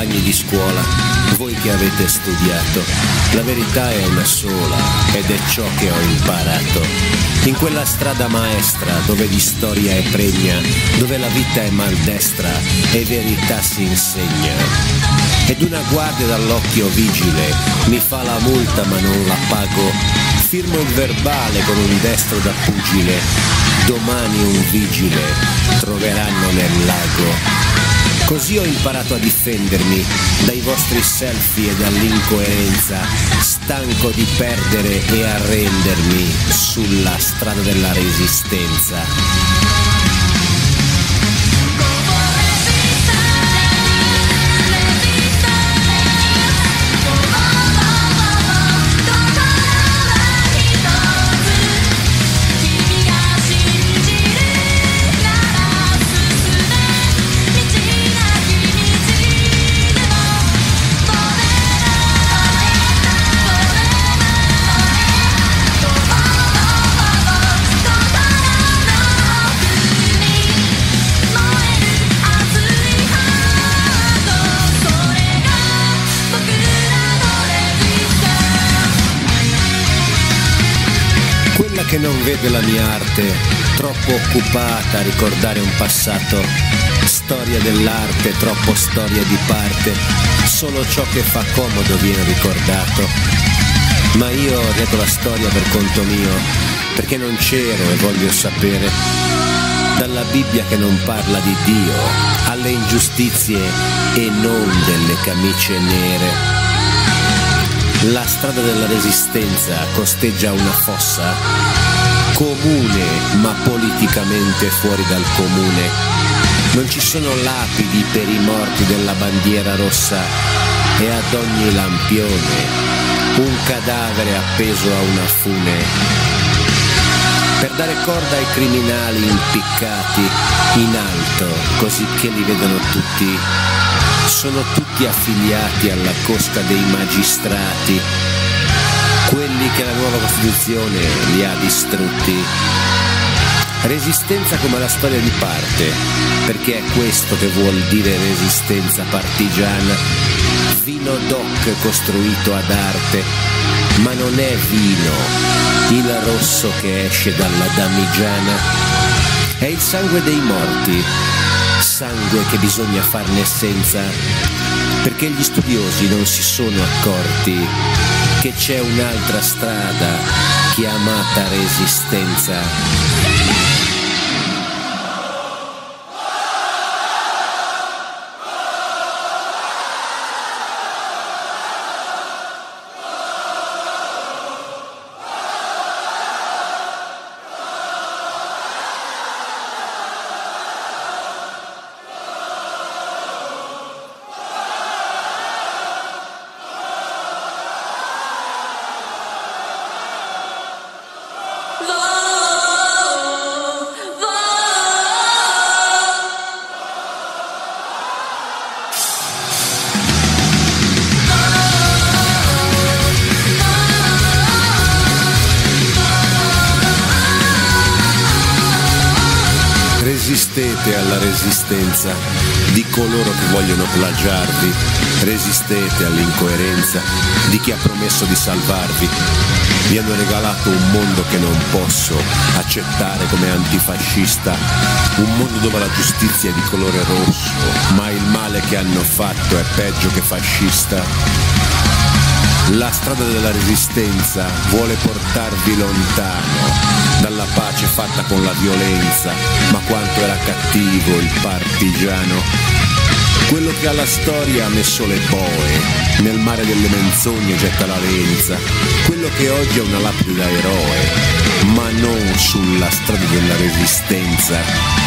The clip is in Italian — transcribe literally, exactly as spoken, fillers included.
compagni di scuola, voi che avete studiato, la verità è una sola ed è ciò che ho imparato. In quella strada maestra dove di storia è pregna, dove la vita è maldestra e verità si insegna. Ed una guardia dall'occhio vigile mi fa la multa ma non la pago. Firmo il verbale con un destro da pugile, domani un vigile troveranno nel lago. Così ho imparato a difendermi dai vostri selfie e dall'incoerenza, stanco di perdere e arrendermi sulla strada della resistenza. Quella che non vede la mia arte, troppo occupata a ricordare un passato, storia dell'arte, troppo storia di parte, solo ciò che fa comodo viene ricordato. Ma io ho detto la storia per conto mio, perché non c'ero e voglio sapere. Dalla Bibbia che non parla di Dio, alle ingiustizie e non delle camicie nere. La strada della resistenza costeggia una fossa, comune ma politicamente fuori dal comune. Non ci sono lapidi per i morti della bandiera rossa e ad ogni lampione un cadavere appeso a una fune. Per dare corda ai criminali impiccati in alto, così che li vedono tutti. Sono tutti affiliati alla cosca dei magistrati, quelli che la nuova Costituzione li ha distrutti. Resistenza come la storia di parte, perché è questo che vuol dire resistenza partigiana. Vino doc costruito ad arte, ma non è vino il rosso che esce dalla damigiana. È il sangue dei morti, sangue che bisogna farne senza, perché gli studiosi non si sono accorti che c'è un'altra strada chiamata resistenza. Resistete alla resistenza di coloro che vogliono plagiarvi, resistete all'incoerenza di chi ha promesso di salvarvi. Vi hanno regalato un mondo che non posso accettare come antifascista, un mondo dove la giustizia è di colore rosso, ma il male che hanno fatto è peggio che fascista. La strada della resistenza vuole portarvi lontano dalla pace fatta con la violenza, ma quanto era cattivo il partigiano, quello che alla storia ha messo le boe, nel mare delle menzogne getta la lenza, quello che oggi è una lapide da eroe, ma non sulla strada della resistenza.